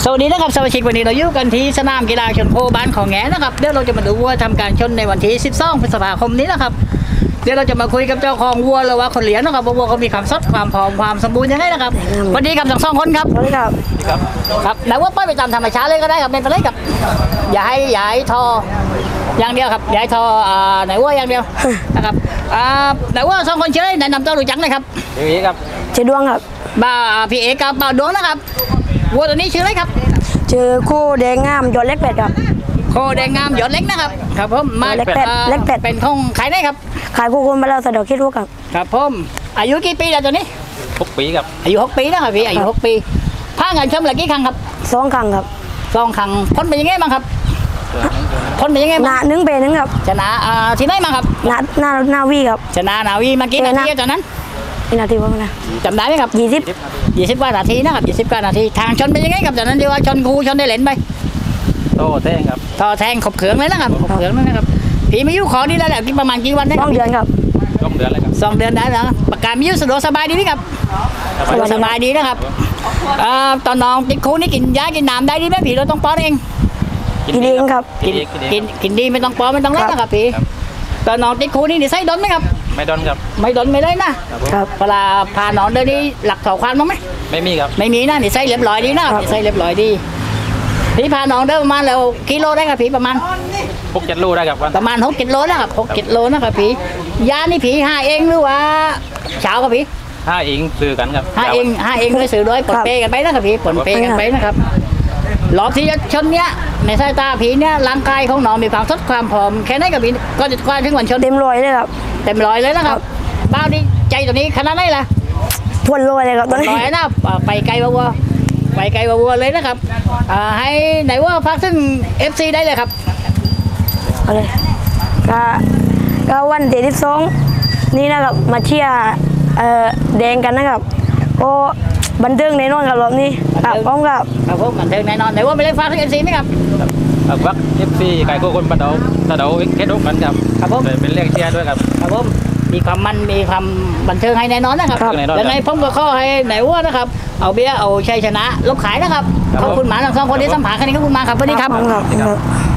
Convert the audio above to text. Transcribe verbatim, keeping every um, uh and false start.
สวัสดีนะครับสมาชิกวันนี้เราอยู่กันที่สนามกีฬาชนโคบ้านของแงนะครับเดี๋ยวเราจะมาดูวัวทำการชนในวันที่สิบสองพฤษภาคมนี้นะครับเดี๋ยวเราจะมาคุยกับเจ้าของวัวเลยว่าคนเลี้ยงนะครับวัวเขามีความสดความพร้อมความสมบูรณ์ยังไงนะครับวันนี้กับทั้งสองคนครับสวัสดีครับครับครับไหนว่าป้ายไปตามธรรมชาติเลยก็ได้ครับเป็นไปเลยครับอย่าให้อย่าให้ทออย่างเดียวครับอย่าให้ทออ่าไหนว่าอย่างเดียวนะครับอ่าไหนว่าสองคนเชื่อแนะนำตัวรู้จักเลยครับพี่ครับเชื่อดวงครับบ่าพี่เอกกับบ่าวดวงนะครับวัวตัวนี้ชื่ออะไรครับชื่อคู่แดงงามยอดเล็กเป็ดครับโคแดงงามหยอดเล็กนะครับครับผมมาเล็กเป็ดเล็กเป็ดเป็นของขายได้ครับขายคู่คนมาแล้วสะดวกคิดรู้ครับครับผมอายุกี่ปีแล้วตัวนี้หกปีครับอายุหกปีนะครับพี่อายุหกปีพาเงินชมเหลือกี่ครั้งครับสองครั้งครับสองครั้งพ้นเป็นยังไงบ้างครับพ้นเป็นยังไงหน้าหนึ่งเป็นหนึ่งครับชนะอ่าที่ไหนมาครับหน้าหน้าหน้าวีครับชนะนาวีมากี่นาทีตอนนั้นกี่นาทีวะนะจำได้ไหมครับยี่สิบยี่สิบกว่านาทีนะครับยี่สิบกว่านาทีทางชนเป็นยังไงครับตอนนั้นเรียกว่าชนกูชนได้เหรนไปโตแท่งครับท่อแทงขบเขืองเลยนะครับขบเขืองเลยนะครับผีมายุขอนี่แล้วแหละประมาณกี่วันได้สองเดือนครับสองเดือนเลยครับสองเดือนได้แล้วประกาศมายุสะดวกสบายดีไหมครับสะดวกสบายดีนะครับตอนน้องติดคูนี่กินยากินน้ำได้ดีไหมผีเราต้องป้อนเองกินเองครับกินกินกินดีไม่ต้องป้อนไม่ต้องเล่นนะครับผีตอนน้องติดคูนี่นี่ใส่ดนไหมครับไม่ดนครับไม่ดนไม่ได้นะครับเวลาพาน้องเดินนี่หลักเสาความมั้งไหมไม่มีครับไม่มีนะนี่ใส่เรียบร้อยดีนะใส่เรียบร้อยดีพี่พาน้องเดินประมาณแล้วกิโลได้ครับพี่ประมาณหกเจ็ดโลได้ครับประมาณหกกิโลนะครับหกกิโลนะครับพี่ยานี่ผีหาเองหรือว่าเช้าครับพี่ห้าเองซื้อกันครับห้าเองห้าเองด้วยซื้อด้วยปนเปกันไปนะครับพี่ปนเปกันไปนะครับหลอกที่จะชนเนี้ยในสายตาผีเนี้ยร่างกายของน้องมีความสดความผอมแค่ไหนกับพี่ก็จะกว่าถึงวันชนเต็มร้อยเลยครับเต็มร้อยเลยนะครับบ้านี่ใจตัวนี้ขนาดไหนล่ะทวนร้อยเลยครับตอนนี้ร้อยนะไปไกลวัวไปไกลวัวเลยนะครับให้ไหนว่าพักถึง เอฟ ซี ได้เลยครับเอาเลยก็ก็วันที่สิบสองนี่นะครับมาเชียร์แดงกันนะครับโอ้บันเทิงแน่นอนครับรอบนี้ครับพร้อมครับครับผมบันเทิงแน่นอนไหนว่าไม่ได้ฟังถึง เอฟ ซี ไหมครับครับวัก เอฟ ซี ไก่โก้คนบันเดาสะเดาแค่ดกกันครับครับผมเป็นเรียกเชียร์ด้วยครับครับผมมีความมันมีความบันเทิงให้แน่นอนนะครับยังไงผมก็ข้อให้ไหนว่านะครับเอาเบี้ยเอาชัยชนะลบขายนะครับขอบคุณหมาทั้งสองคนที่สัมผัสกันนี้ขอบคุณมาครับสวัสดีครับ